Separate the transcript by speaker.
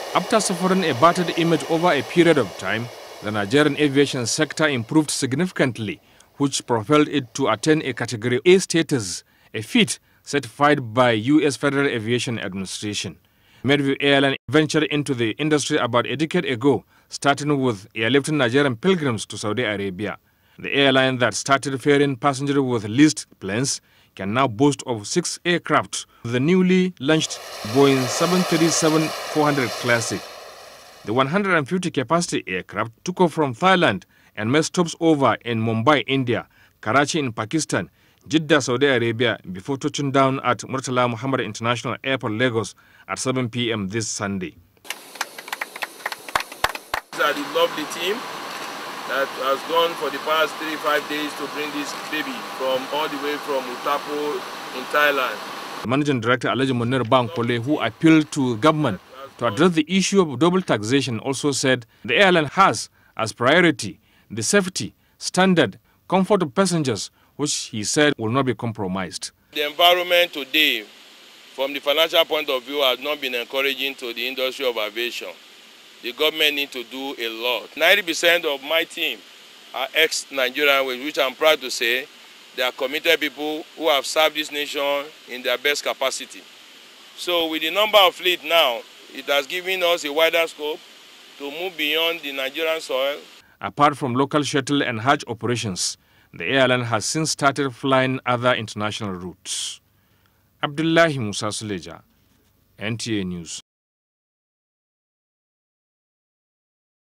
Speaker 1: After suffering a battered image over a period of time, the Nigerian aviation sector improved significantly, which propelled it to attain a Category A status, a feat certified by U.S. Federal Aviation Administration. Medview Airline ventured into the industry about a decade ago, starting with airlifting Nigerian pilgrims to Saudi Arabia. The airline that started ferrying passengers with leased planes can now boast of 6 aircraft, the newly launched Boeing 737-400 Classic. The 150-capacity aircraft took off from Thailand and made stops over in Mumbai, India, Karachi in Pakistan, Jeddah, Saudi Arabia, before touching down at Murtala Muhammad International Airport, Lagos, at 7 p.m. this Sunday.
Speaker 2: These are the lovely team that has gone for the past 3-5 days to bring this baby from all the way from Utapo in Thailand.
Speaker 1: The Managing Director, Alhaji Munir Bankole, who appealed to government to address the issue of double taxation, also said the airline has as priority the safety, standard, comfort of passengers, which he said will not be compromised.
Speaker 2: The environment today, from the financial point of view, has not been encouraging to the industry of aviation. The government needs to do a lot. 90% of my team are ex-Nigerian, which I'm proud to say they are committed people who have served this nation in their best capacity. So with the number of fleet now, it has given us a wider scope to move beyond the Nigerian soil.
Speaker 1: Apart from local shuttle and Hajj operations, the airline has since started flying other international routes. Abdullahi Musa Suleja, NTA News.